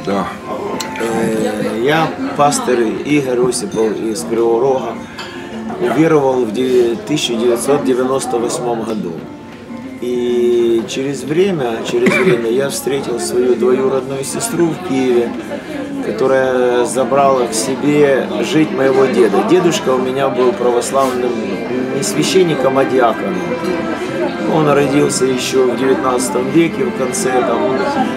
Да. Я, пастор Игорь Осипов из Кривого Рога, уверовал в 1998 году. И через время я встретил свою двоюродную сестру в Киеве, которая забрала к себе жить моего деда. Дедушка у меня был православным не священником, а диаконом. Он родился еще в 19 веке, в конце там,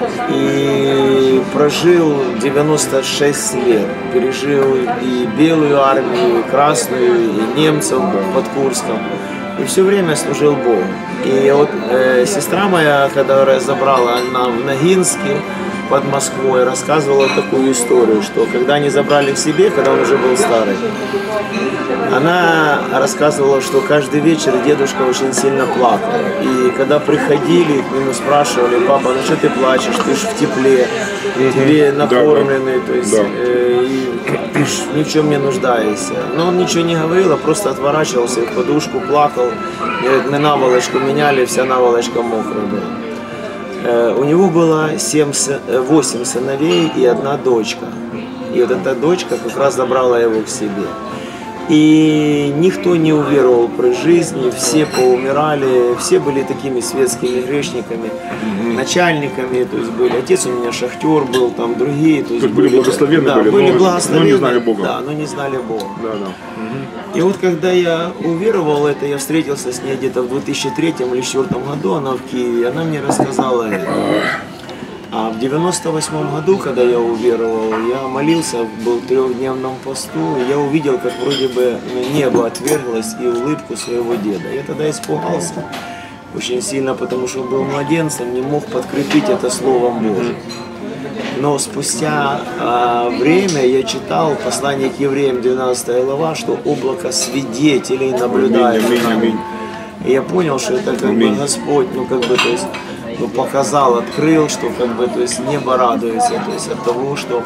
и прожил 96 лет. Пережил и белую армию, и красную, и немцев под Курском. И все время служил Богу. И вот сестра моя, которая забрала, она в Ногинске под Москвой, рассказывала такую историю, что когда они забрали к себе, когда он уже был старый, она рассказывала, что каждый вечер дедушка очень сильно плакал. И когда приходили, к нему спрашивали: папа, ну что ты плачешь, ты ж в тепле, тебе накормленный, то есть и ты ж ни в чем не нуждаешься. Но он ничего не говорил, а просто отворачивался в подушку, плакал. И говорит, мы наволочку меняли, вся наволочка мокрая была. У него было 8 сыновей и 1 дочка. И вот эта дочка как раз забрала его к себе. И никто не уверовал при жизни, все поумирали, все были такими светскими грешниками, начальниками, то есть были. Отец у меня шахтер был, там другие. То есть были благословенны, да, были благословенны, но не знали Бога. Да, но не знали Бога. И вот когда я уверовал это, я встретился с ней где-то в 2003 или 2004 году, она в Киеве, она мне рассказала это. А в 98 году, когда я уверовал, я молился, был в 3-дневном посту, и я увидел, как вроде бы небо отверглось и улыбку своего деда. Я тогда испугался очень сильно, потому что был младенцем, не мог подкрепить это Словом Божьим. Но спустя время я читал послание к евреям, 12 глава, что облако свидетелей наблюдает. И я понял, что это как бы Господь, то есть, показал, открыл, что то есть небо радуется, то есть от того, что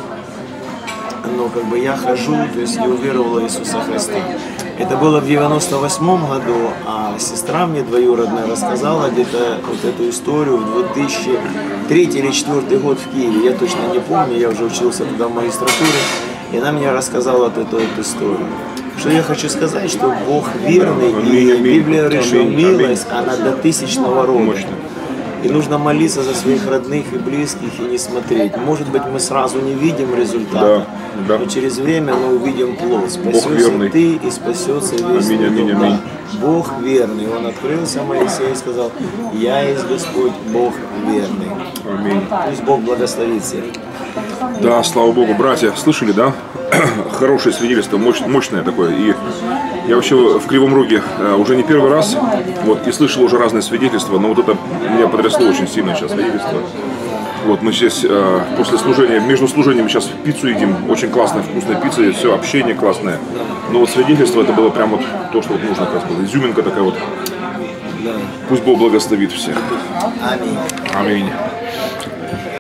я хожу, то есть я уверовал в Иисуса Христа. Это было в 98 году, а сестра мне двоюродная рассказала где-то вот эту историю в 2003 или 2004 год в Киеве. Я точно не помню, я уже учился тогда в магистратуре, и она мне рассказала эту историю. Что я хочу сказать, что Бог верный, и Библия говорит, что милость, она до 1000-го рода. И нужно молиться за своих родных и близких и не смотреть. Может быть, мы сразу не видим результата, но через время мы увидим плод. Спасется ты и спасется весь мир. Да. Бог верный. Он открылся Моисею и сказал: я есть Господь, Бог верный. Аминь. Пусть Бог благословит всех. Да, слава Богу, братья, слышали, да? Хорошее свидетельство, мощное такое. И я вообще в Кривом Роге уже не первый раз, и слышал уже разные свидетельства, но вот это меня потрясло очень сильно сейчас, свидетельство. Вот мы здесь после служения, между служениями сейчас пиццу едим, очень классная, вкусная пицца, и все, общение классное. Но вот свидетельство, это было прям вот то, что вот нужно, как раз, изюминка такая вот. Пусть Бог благословит всех. Аминь. Аминь.